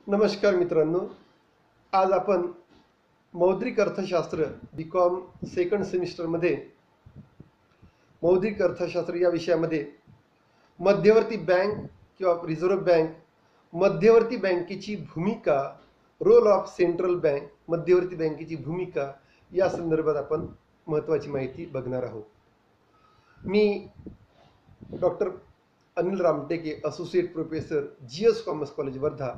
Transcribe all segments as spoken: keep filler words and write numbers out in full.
नमस्कार मित्रांनो, आज आपण मौद्रिक अर्थशास्त्र बी कॉम सेकंड सेमिस्टरमध्ये मौद्रिक अर्थशास्त्र या विषयामध्ये मध्यवर्ती बँक किंवा रिझर्व्ह बँक, मध्यवर्ती बँकेची भूमिका, रोल ऑफ सेंट्रल बँक, मध्यवर्ती बँकेची भूमिका या संदर्भात आपण महत्त्वाची माहिती बघणार आहोत. मी doctor Anil Ramteke, associate professor, G S commerce college Wardha.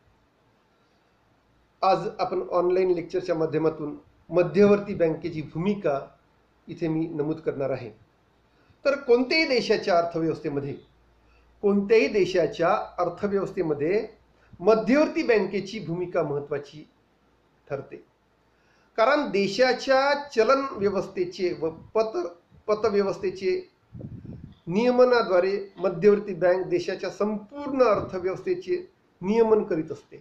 आज आपण ऑनलाईन लेक्चरच्या माध्यमातून मध्यवर्ती बँकेची भूमिका इथे मी नमूद करणार आहे. तर कोणत्याही देशाच्या अर्थव्यवस्थेमध्ये कोणत्याही देशाच्या अर्थव्यवस्थेमध्ये मध्यवर्ती बँकेची भूमिका महत्त्वाची ठरते. कारण देशाच्या चलन व्यवस्थेचे व पत पतव्यवस्थेचे नियमनाद्वारे मध्यवर्ती बँक देशाच्या संपूर्ण अर्थव्यवस्थेचे नियमन करीत असते.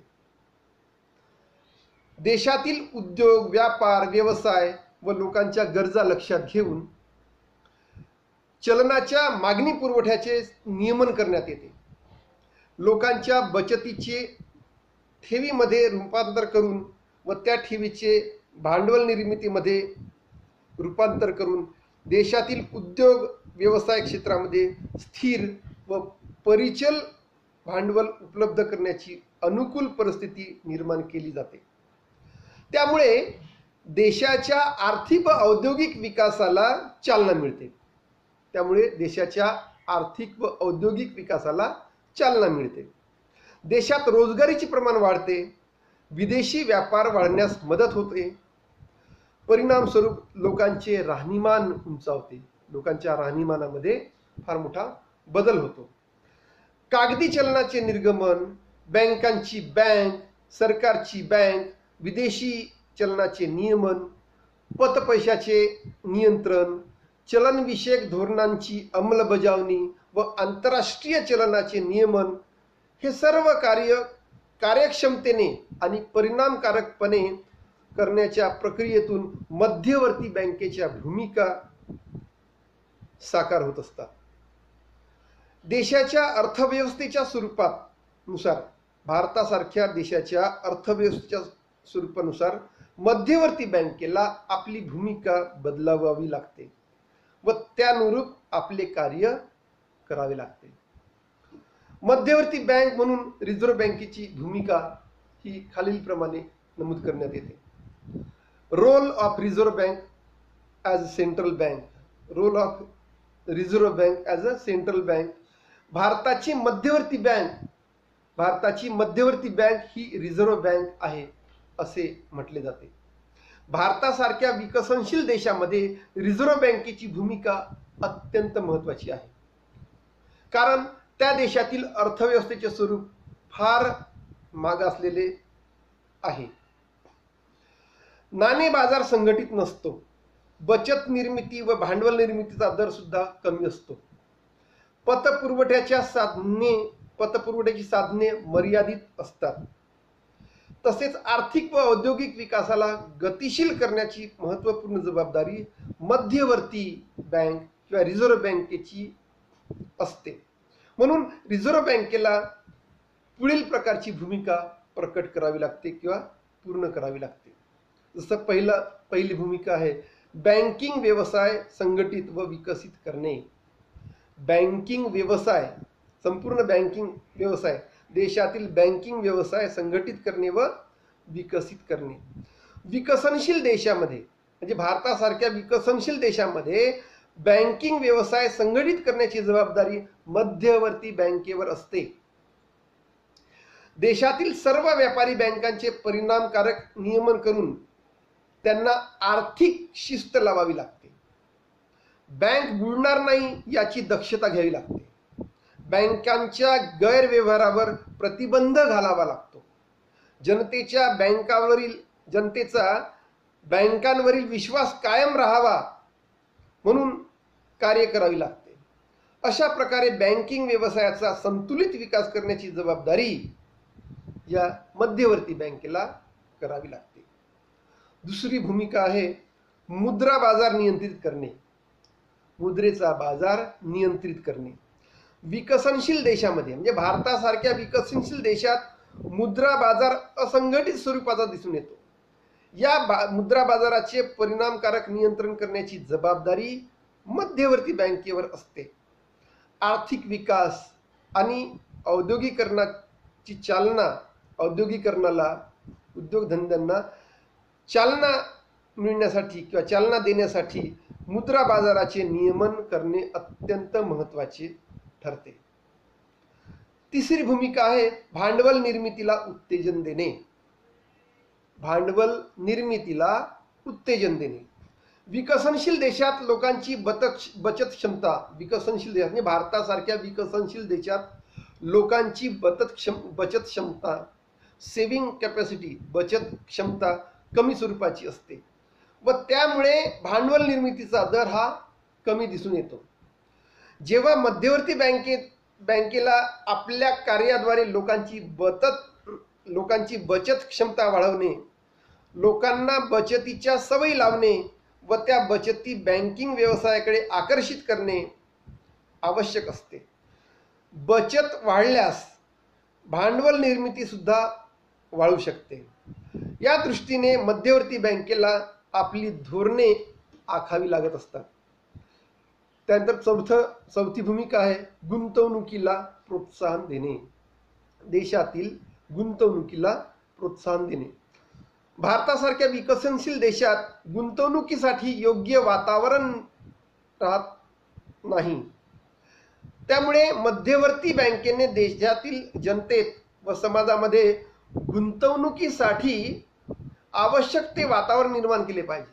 देशातील उद्योग, व्यापार, व्यवसाय व लोकांच्या गरजा लक्षात घेऊन चलनाच्या मागणी पुरवठ्याचे नियमन करण्यात येते. लोकांच्या बचतीचे ठेवीमध्ये रूपांतर करून व त्या ठेवीचे भांडवल निर्मितीमध्ये रूपांतर करून देशातील उद्योग व्यवसाय क्षेत्रामध्ये स्थिर व परिचल भांडवल उपलब्ध करण्याची अनुकूल परिस्थिती निर्माण केली जाते. त्यामुळे देशाच्या आर्थिक व औद्योगिक विकासाला चालना मिळते. त्यामुळे देशाच्या आर्थिक व औद्योगिक विकासाला चालना मिळते. देशात रोजगारीचे प्रमाण वाढते. विदेशी व्यापार वाढण्यास मदत होते. परिणामस्वरूप लोकांचे राहणीमान उंचावते. लोकांच्या राहणीमानामध्ये फार मोठा बदल होतो. कागदी चलनाचे निर्गमन, बँकांची बँक, सरकारची बँक, विदेशी चलनाचे नियमन, पतपैशाचे नियंत्रण, चलनविषयक धोरणांची अंमलबजावणी व आंतरराष्ट्रीय चलनाचे नियमन हे सर्व कार्य कार्यक्षमतेने आणि परिणामकारकपणे करण्याच्या प्रक्रियेतून मध्यवर्ती बँकेच्या भूमिका साकार होत असतात. देशाच्या अर्थव्यवस्थेच्या स्वरूपात नुसार भारतासारख्या देशाच्या अर्थव्यवस्थेच्या स्वरूपानुसार मध्यवर्ती बँकेला आपली भूमिका बदलावावी लागते व त्यानुरूप आपले कार्य करावे लागते. मध्यवर्ती बँक म्हणून रिझर्व्ह बँकेची भूमिका ही खालीलप्रमाणे नमूद करण्यात येते. Role of Reserve Bank as a central bank. Role of Reserve Bank as a central bank. भारताची मध्यवर्ती बँक भारताची मध्यवर्ती बँक ही रिझर्व्ह बँक आहे असे म्हटले जाते. भारतासारख्या विकसनशील देशामध्ये रिझर्व्ह बँकेची भूमिका अत्यंत महत्त्वाची आहे. कारण त्या देशातील अर्थव्यवस्थेचे स्वरूप फार मागासलेले आहे. नाणे बाजार संघटित नसतो. बचत निर्मिती व भांडवल निर्मितीचा दर सुद्धा कमी असतो. पतपुरवठ्याच्या साधने पतपुरवठ्याची साधने मर्यादित असतात. तसेच आर्थिक व औद्योगिक विकासाला गतिशील करण्याची महत्त्वपूर्ण जबाबदारी मध्यवर्ती बँक किंवा रिझर्व्ह बँकेची असते. म्हणून रिझर्व्ह बँकेला पुढील प्रकारची भूमिका प्रकट करावी लागते किंवा पूर्ण करावी लागते. जसं पहिला पहिली भूमिका आहे बँकिंग व्यवसाय संघटित व विकसित करणे. बँकिंग व्यवसाय, संपूर्ण बँकिंग व्यवसाय, देशातील बँकिंग व्यवसाय संघटित करणे व विकसित करणे. विकसनशील देशामध्ये म्हणजे भारतासारख्या विकसनशील देशामध्ये बँकिंग व्यवसाय संघटित करण्याची जबाबदारी मध्यवर्ती बँकेवर असते. देशातील सर्व व्यापारी बँकांचे परिणामकारक नियमन करून त्यांना आर्थिक शिस्त लावावी लागते. बँक बुडणार नाही याची दक्षता घ्यावी लागते. बँकांच्या गैरव्यवहारावर प्रतिबंध घालावा लागतो. जनतेच्या बँकावरील जनतेचा बँकांवरील विश्वास कायम राहावा म्हणून कार्य करावी लागते. अशा प्रकारे बँकिंग व्यवसायाचा संतुलित विकास करण्याची जबाबदारी या मध्यवर्ती बँकेला करावी लागते. दुसरी भूमिका आहे मुद्रा बाजार नियंत्रित करणे. मुद्रेचा बाजार नियंत्रित करणे. विकसनशील देशामध्ये म्हणजे भारतासारख्या विकसनशील देशात मुद्रा बाजार असंघटित स्वरूपाचा दिसून येतो. या बा मुद्रा बाजाराचे परिणामकारक नियंत्रण करण्याची जबाबदारी मध्यवर्ती बँकेवर असते. आर्थिक विकास आणि औद्योगिकरणाची चालना औद्योगिकरणाला उद्योगधंद्यांना चालना मिळण्यासाठी किंवा चालना देण्यासाठी मुद्रा बाजाराचे नियमन करणे अत्यंत महत्त्वाचे ठरते. तिसरी भूमिका आहे भांडवल निर्मितीला उत्तेजन देणे. भांडवल निर्मितीला उत्तेजन देणे. विकसनशील देशात लोकांची बचत क्षमता विकसनशील देशात म्हणजे भारतासारख्या विकसनशील देशात लोकांची बचत क्षम बचत क्षमता सेव्हिंग कॅपॅसिटी बचत क्षमता कमी स्वरूपाची असते व त्यामुळे भांडवल निर्मितीचा दर हा कमी दिसून येतो. जेव्हा मध्यवर्ती बँकेत बँकेला आपल्या कार्याद्वारे लोकांची बचत लोकांची बचत क्षमता वाढवणे, लोकांना बचतीच्या सवयी लावणे व त्या बचती बँकिंग व्यवसायाकडे आकर्षित करणे आवश्यक असते. बचत वाढल्यास भांडवल निर्मिती सुद्धा वाढू शकते. या दृष्टीने मध्यवर्ती बँकेला आपली धोरणे आखावी लागत असतात. त्यानंतर चौथं चौथी भूमिका आहे गुंतवणुकीला प्रोत्साहन देणे. देशातील गुंतवणुकीला प्रोत्साहन देणे. भारतासारख्या विकसनशील देशात गुंतवणुकीसाठी योग्य वातावरण राहत नाही. त्यामुळे मध्यवर्ती बँकेने देशातील जनतेत व समाजामध्ये गुंतवणुकीसाठी आवश्यक ते वातावरण निर्माण केले पाहिजे.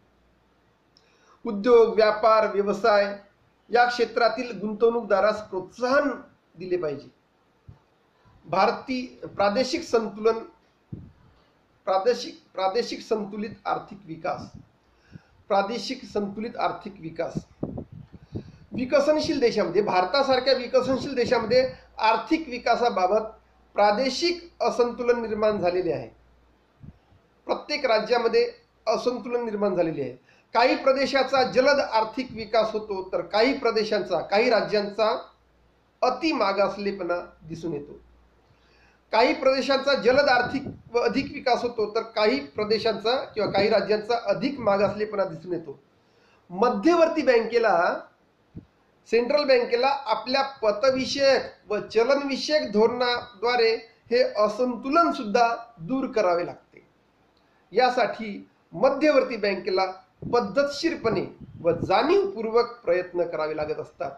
उद्योग, व्यापार, व्यवसाय या क्षेत्रातील गुंतवणूकदारास प्रोत्साहन दिले पाहिजे. भारतीय प्रादेशिक संतुलन प्रादेशिक प्रादेशिक संतुलित आर्थिक विकास प्रादेशिक संतुलित आर्थिक विकास विकसनशील देशामध्ये भारतासारख्या विकसनशील देशामध्ये आर्थिक विकासाबाबत प्रादेशिक असंतुलन निर्माण झालेले आहे. प्रत्येक राज्यामध्ये असंतुलन निर्माण झालेले आहे. काही प्रदेशाचा जलद आर्थिक विकास होतो तर काही प्रदेशांचा काही राज्यांचा अति मागासलेपणा दिसून येतो. काही प्रदेशांचा जलद आर्थिक व अधिक विकास होतो तर काही प्रदेशांचा किंवा काही राज्यांचा अधिक मागासलेपणा दिसून येतो. मध्यवर्ती बँकेला सेंट्रल बँकेला आपल्या पतविषयक व चलनविषयक धोरणाद्वारे हे असंतुलन सुद्धा दूर करावे लागते. यासाठी मध्यवर्ती बँकेला पद्धतशीरपणे व जाणीवपूर्वक प्रयत्न करावे लागत असतात.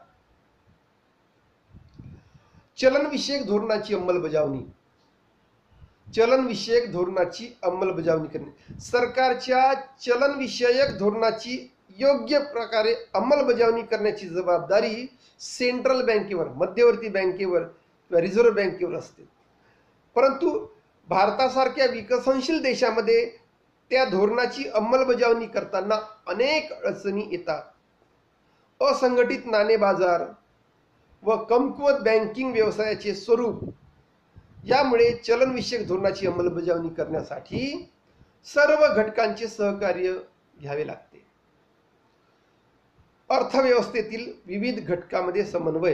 चलनविषयक धोरणाची अंमलबजावणी चलनविषयक धोरणाची अंमलबजावणी करणे. सरकारच्या चलनविषयक धोरणाची योग्य प्रकारे अंमलबजावणी करण्याची जबाबदारी सेंट्रल बँकेवर मध्यवर्ती बँकेवर किंवा रिझर्व्ह बँकेवर असते. परंतु भारतासारख्या विकसनशील देशामध्ये त्या धोरणाची अंमलबजावणी करताना अनेक अडचणी येतात. असंघटित नाणे बाजार व कमकुवत बँकिंग व्यवसायाचे स्वरूप यामुळे चलनविषयक धोरणाची अंमलबजावणी करण्यासाठी सर्व घटकांचे सहकार्य घ्यावे लागते. अर्थव्यवस्थेतील विविध घटकांमध्ये समन्वय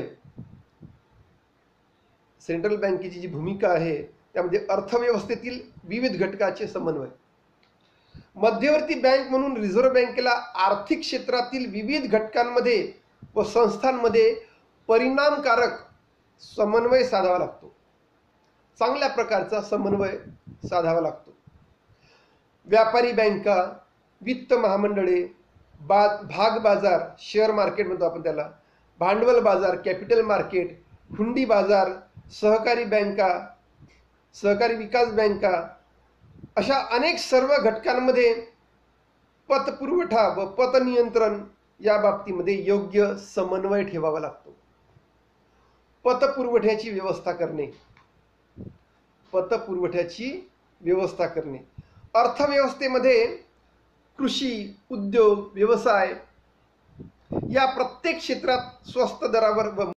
सेंट्रल बँकेची जी भूमिका आहे त्यामध्ये अर्थव्यवस्थेतील विविध घटकाचे समन्वय. मध्यवर्ती बँक म्हणून रिझर्व्ह बँकेला आर्थिक क्षेत्रातील विविध घटकांमध्ये व संस्थांमध्ये परिणामकारक समन्वय साधावा लागतो. चांगल्या प्रकारचा समन्वय साधावा लागतो. व्यापारी बँका, वित्त महामंडळे, बा भाग बाजार शेअर मार्केट म्हणतो आपण त्याला, भांडवल बाजार कॅपिटल मार्केट, हुंडी बाजार, सहकारी बँका, सहकारी विकास बँका अशा अनेक सर्व घटकांमध्ये पतपुरवठा व पतनियंत्रण या बाबतीमध्ये योग्य समन्वय ठेवावा लागतो. पतपुरवठ्याची व्यवस्था करणे पतपुरवठ्याची व्यवस्था करणे अर्थव्यवस्थेमध्ये कृषी, उद्योग, व्यवसाय या प्रत्येक क्षेत्रात स्वस्त दरावर व